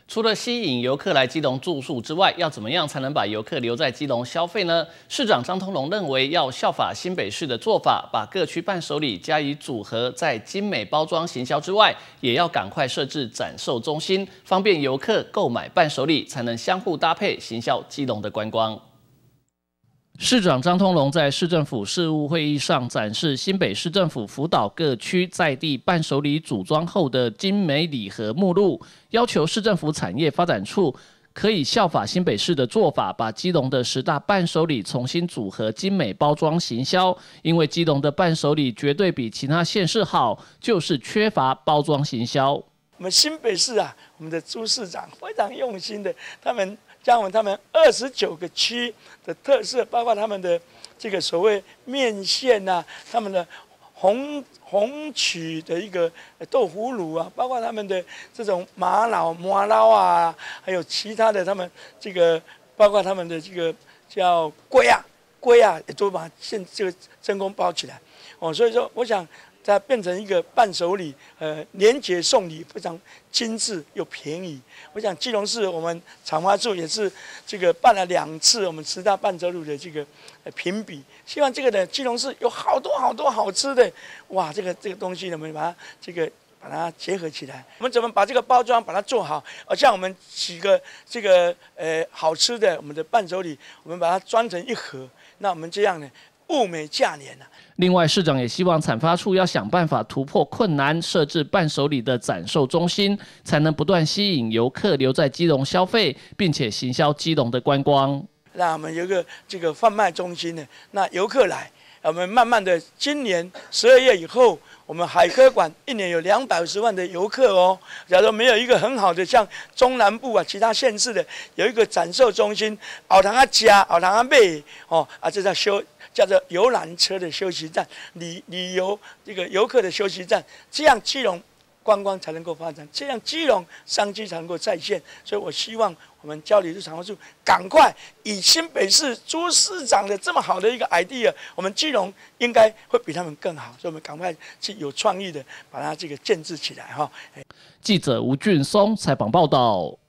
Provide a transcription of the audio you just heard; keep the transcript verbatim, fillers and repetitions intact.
除了吸引游客来基隆住宿之外，要怎么样才能把游客留在基隆消费呢？市长张通龙认为，要效法新北市的做法，把各区伴手礼加以组合，在精美包装行销之外，也要赶快设置展售中心，方便游客购买伴手礼，才能相互搭配行销基隆的观光。市长张通龙在市政府事务会议上展示新北市政府辅导各区在地伴手礼组装后的精美礼盒目录，要求市政府产业发展处可以效法新北市的做法，把基隆的十大伴手礼重新组合精美包装行销。因为基隆的伴手礼绝对比其他县市好，就是缺乏包装行销。我们新北市啊，我们的朱市长非常用心的，他们将我们他们二十九个区的特色，包括他们的这个所谓面线啊，他们的红红曲的一个豆腐乳啊，包括他们的这种玛瑙麻捞啊，还有其他的他们这个，包括他们的这个叫龟啊龟啊，也都把现这个真空包起来哦。所以说，我想它变成一个伴手礼，呃，连结送礼非常精致又便宜。我想基隆市我们厂发处也是这个办了两次我们十大伴手礼的这个呃评比，希望这个呢基隆市有好多好多好吃的，哇，这个这个东西呢，我们把它这个把它结合起来，我们怎么把这个包装把它做好？而像我们几个这个呃好吃的我们的伴手礼，我们把它装成一盒，那我们这样呢物美价廉啊。 另外，市长也希望产发处要想办法突破困难，设置伴手礼的展售中心，才能不断吸引游客留在基隆消费，并且行销基隆的观光。 那我们有一个这个贩卖中心呢，那游客来，我们慢慢的，今年十二月以后，我们海科馆一年有两百五十万的游客哦。假如没有一个很好的，像中南部啊，其他县市的有一个展售中心，后堂啊加，后堂啊卖，哦啊，这叫休。叫做游览车的休息站，旅旅游这个游客的休息站，这样基隆观光才能够发展，这样基隆商机才能够再现。所以我希望我们交流厂发处赶快以新北市朱市长的这么好的一个 idea， 我们基隆应该会比他们更好，所以我们赶快去有创意的把它这个建制起来哈。 记者吴俊松采访报道。